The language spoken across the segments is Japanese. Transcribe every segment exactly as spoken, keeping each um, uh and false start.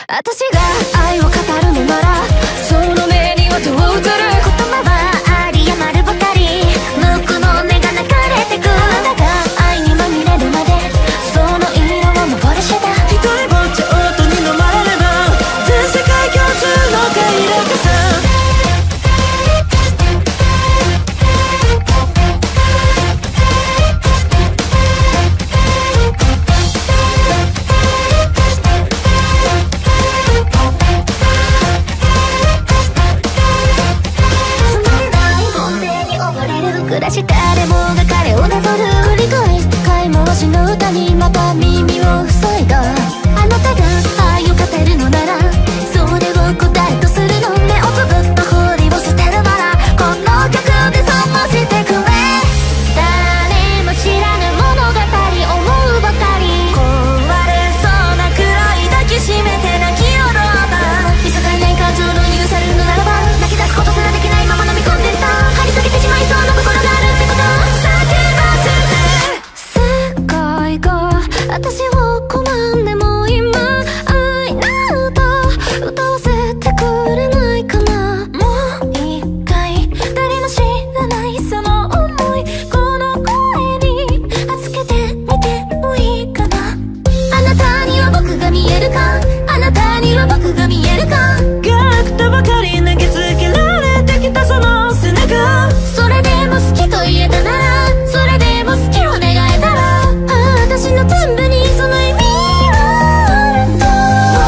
私が愛を語るのならその目にはどう映る。言葉はあり余るばかり無垢の音が流れてく。あなたが愛にまみれるまでその色を幻だ。 一人ぼっち音に飲まれれば全世界共通の快楽さ。 暮らし誰もが彼をなぞる。繰り返す使い回しの歌にまた耳を塞いだ。あなたが愛を語るのならそれを答えとするの。目をつぶったふりをしてるならこの曲で覚ましてくれ。誰も知らぬ物語思うばかり壊れそうなくらい抱きしめて泣き踊った。 見境ない感情の許されるのならば泣き出すことすらできないまま飲み込んでいた。張り裂けてしまいそうな心があるってこと叫ばせて。世界が私を拒んでも今愛など歌わせてくれないかな。もう一回誰も知らないその想いこの声に預けてみてもいいかな。あなたには僕が見えるか。あなたには僕が見えるか。 ガクとばかり投げつけられてきたその背中。 それでも好きと言えたならそれでも好きを願えたら私の全部にその意味はあると。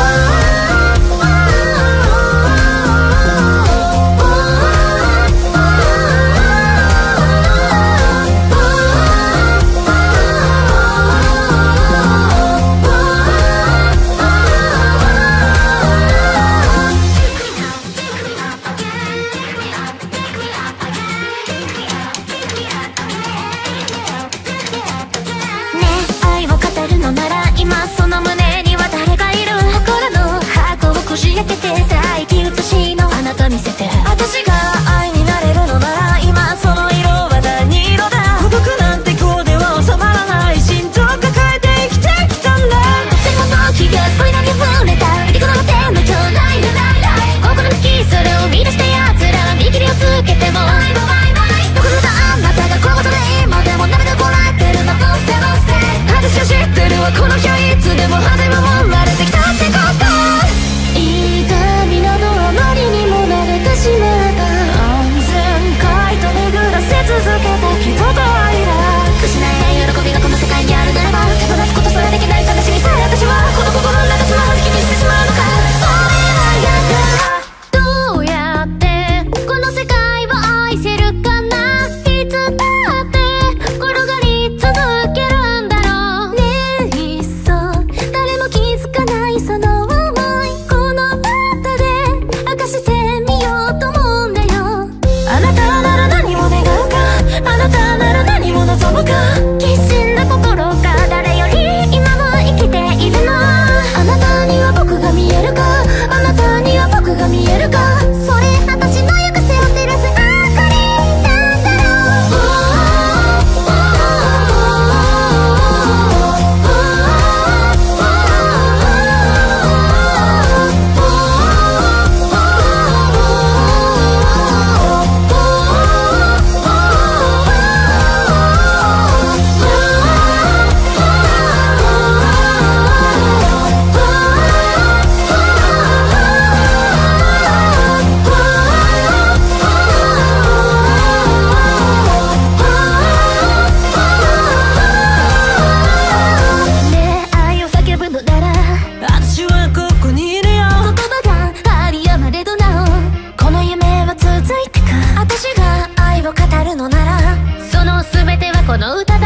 なら今その胸には誰がいる。心の箱をこじ開けてさあ息写しのあなた見せて。 私が愛になれるのなら今その色は何色だ。孤独なんてこうでは収まらない心臓抱えて生きてきたんだ。 手元の気がすごい投げ触れた陸の果ての今日ないのないない心のキスそれを見出した奴ら見切りをつけてもどこぞだあなたがここで今でも涙こらえてるのどうせどうせ私を知ってるわこの日はいつでも派手守られてきたってこと。痛みなどあまりにも慣れてしまった安全界と巡らせ続けた人と愛だ。失えない喜びがこの世界にあるならば手放すことすらできない悲しみさえ私はこの心の中つまはじきにしてしまうのか。それはやだ。どうやってこの世界を愛せるかな。いつだって転がり続けるんだろうね。いっそ誰も気づかないその想いこの歌で明かしてみようと思うんだよ。 あなたなら何を願うか。あなたなら何を望むか。 決心な心が誰より今も生きているの。あなたには僕が見えるか。あなたには僕が見えるか。それ私の行く背を照らす明かりなんだろねえ愛を叫ぶのなら私はここにいるよ。 言葉があり余れどなおこの夢は続いてく。私が愛を語るのならその全てはこの歌